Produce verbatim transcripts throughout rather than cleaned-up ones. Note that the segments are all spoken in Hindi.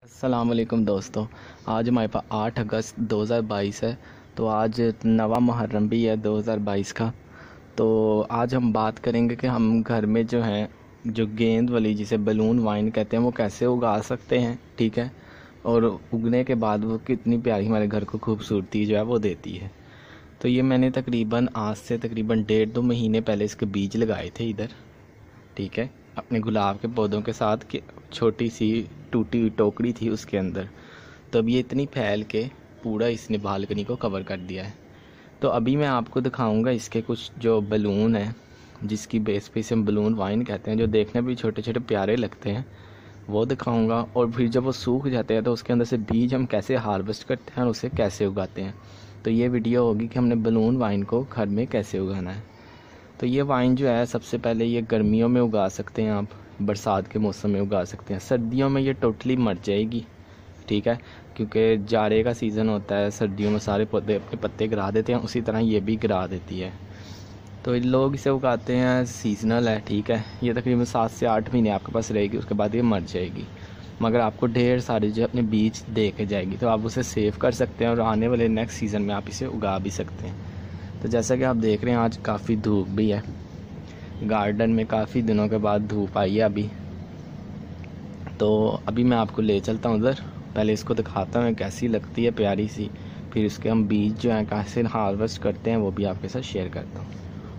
अस्सलाम वालेकुम दोस्तों। आज हमारे पास आठ अगस्त दो हज़ार बाईस है। तो आज नवा मुहर्रम भी है दो हज़ार बाईस का। तो आज हम बात करेंगे कि हम घर में जो है जो गेंद वाली जिसे बलून वाइन कहते हैं वो कैसे उगा सकते हैं, ठीक है। और उगने के बाद वो कितनी प्यारी हमारे घर को खूबसूरती जो है वो देती है। तो ये मैंने तकरीबन आज से तकरीबन डेढ़ दो महीने पहले इसके बीज लगाए थे इधर, ठीक है, अपने गुलाब के पौधों के साथ कि छोटी सी टूटी हुई टोकरी थी उसके अंदर। तो अब ये इतनी फैल के पूरा इसने बालकनी को कवर कर दिया है। तो अभी मैं आपको दिखाऊंगा इसके कुछ जो बलून है जिसकी बेस पे इसे हम बलून वाइन कहते हैं, जो देखने भी छोटे छोटे प्यारे लगते हैं, वो दिखाऊंगा। और फिर जब वो सूख जाते हैं तो उसके अंदर से बीज हम कैसे हार्वेस्ट करते हैं और उसे कैसे उगाते हैं। तो ये वीडियो होगी कि हमने बलून वाइन को घर में कैसे उगाना है। तो ये वाइन जो है सबसे पहले ये गर्मियों में उगा सकते हैं, आप बरसात के मौसम में उगा सकते हैं। सर्दियों में ये टोटली मर जाएगी, ठीक है, क्योंकि जाड़े का सीज़न होता है। सर्दियों में सारे पौधे अपने पत्ते गिरा देते हैं, उसी तरह ये भी गिरा देती है। तो लोग इसे उगाते हैं, सीजनल है, ठीक है। ये तकरीबन सात से आठ महीने आपके पास रहेगी, उसके बाद ये मर जाएगी। मगर आपको ढेर सारे जो अपने बीज दे के जाएगी, तो आप उसे सेव कर सकते हैं और आने वाले नेक्स्ट सीज़न में आप इसे उगा भी सकते हैं। तो जैसा कि आप देख रहे हैं आज काफ़ी धूप भी है, गार्डन में काफ़ी दिनों के बाद धूप आई है अभी। तो अभी मैं आपको ले चलता हूँ उधर, पहले इसको दिखाता हूँ कैसी लगती है प्यारी सी, फिर इसके हम बीज जो हैं कैसे हार्वेस्ट करते हैं वो भी आपके साथ शेयर करता हूँ।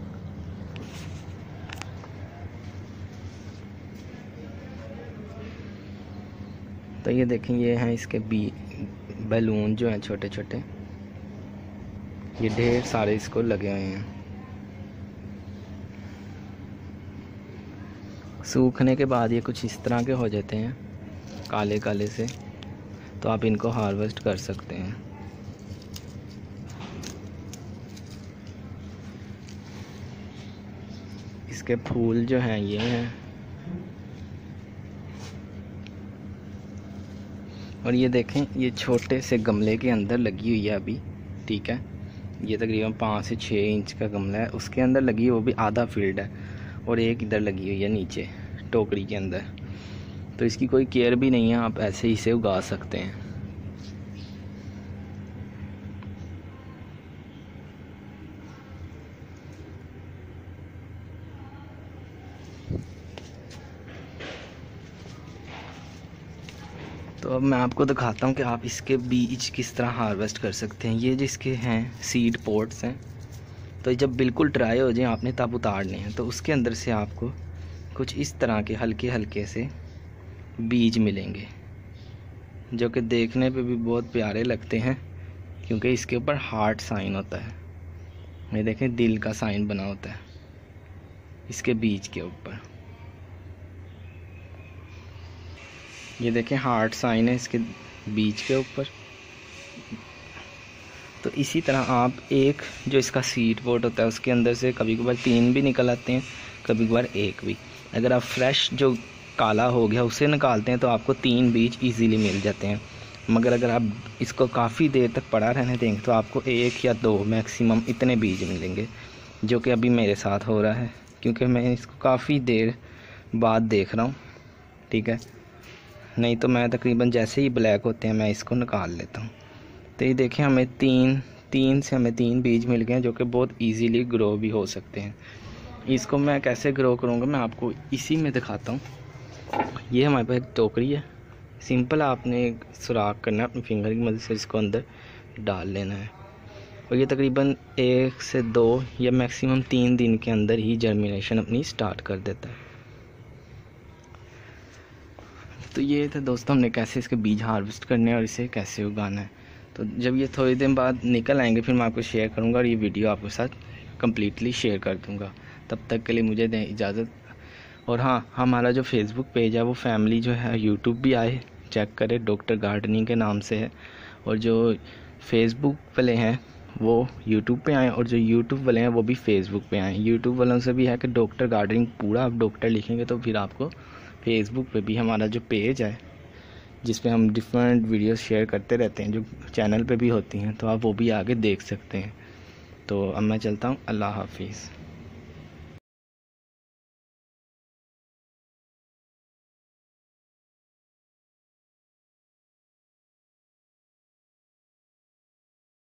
तो ये देखें, ये हैं इसके बी बैलून जो हैं छोटे छोटे, ये ढेर सारे इसको लगे हुए हैं। सूखने के बाद ये कुछ इस तरह के हो जाते हैं काले काले से, तो आप इनको हार्वेस्ट कर सकते हैं। इसके फूल जो हैं ये हैं, और ये देखें ये छोटे से गमले के अंदर लगी हुई है अभी, ठीक है। ये तकरीबन पाँच से छः इंच का गमला है, उसके अंदर लगी है, वो भी आधा फील्ड है, और एक इधर लगी हुई है नीचे टोकरी के अंदर। तो इसकी कोई केयर भी नहीं है, आप ऐसे ही इसे उगा सकते हैं। तो अब मैं आपको दिखाता हूँ कि आप इसके बीज किस तरह हार्वेस्ट कर सकते हैं। ये जिसके हैं सीड पॉट्स हैं, तो जब बिल्कुल ड्राई हो जाए आपने तब उतारने हैं। तो उसके अंदर से आपको कुछ इस तरह के हल्के हल्के से बीज मिलेंगे, जो कि देखने पे भी बहुत प्यारे लगते हैं, क्योंकि इसके ऊपर हार्ट साइन होता है। ये देखें दिल का साइन बना होता है इसके बीज के ऊपर। ये देखें हार्ट साइन है इसके बीज के ऊपर। तो इसी तरह आप एक जो इसका सीड पॉट होता है उसके अंदर से कभी कभार तीन भी निकल आते हैं, कभी कभार एक भी। अगर आप फ्रेश जो काला हो गया उसे निकालते हैं तो आपको तीन बीज इजीली मिल जाते हैं। मगर अगर आप इसको काफ़ी देर तक पड़ा रहने देंगे तो आपको एक या दो मैक्सिमम इतने बीज मिलेंगे, जो कि अभी मेरे साथ हो रहा है, क्योंकि मैं इसको काफ़ी देर बाद देख रहा हूँ, ठीक है। नहीं तो मैं तकरीबन जैसे ही ब्लैक होते हैं मैं इसको निकाल लेता हूँ। तो ये देखें हमें तीन तीन से हमें तीन बीज मिल गए हैं, जो कि बहुत इजीली ग्रो भी हो सकते हैं। इसको मैं कैसे ग्रो करूँगा मैं आपको इसी में दिखाता हूँ। ये हमारे पास एक टोकरी है, सिंपल आपने एक सुराख करना है अपनी फिंगर की मदद से, इसको अंदर डाल लेना है, और ये तकरीबन एक से दो या मैक्सिमम तीन दिन के अंदर ही जर्मिनेशन अपनी स्टार्ट कर देता है। तो ये था दोस्तों हमने कैसे इसके बीज हार्वेस्ट करने हैं और इसे कैसे उगाना है। तो जब ये थोड़ी देर बाद निकल आएंगे फिर मैं आपको शेयर करूँगा और ये वीडियो आपके साथ कम्प्लीटली शेयर कर दूँगा। तब तक के लिए मुझे दें इजाज़त। और हाँ, हमारा जो फेसबुक पेज है वो फैमिली जो है यूट्यूब भी आए चेक करें, डॉक्टर गार्डनिंग के नाम से है। और जो फेसबुक वाले हैं वो यूट्यूब पे आएँ, और जो यूट्यूब वाले हैं वो भी फेसबुक पे आएँ। यूट्यूब वालों से भी है कि डॉक्टर गार्डनिंग पूरा आप डॉक्टर लिखेंगे तो फिर आपको फेसबुक पे भी हमारा जो पेज है जिस पे हम डिफरेंट वीडियोस शेयर करते रहते हैं, जो चैनल पे भी होती हैं, तो आप वो भी आगे देख सकते हैं। तो अब मैं चलता हूँ, अल्लाह हाफिज़।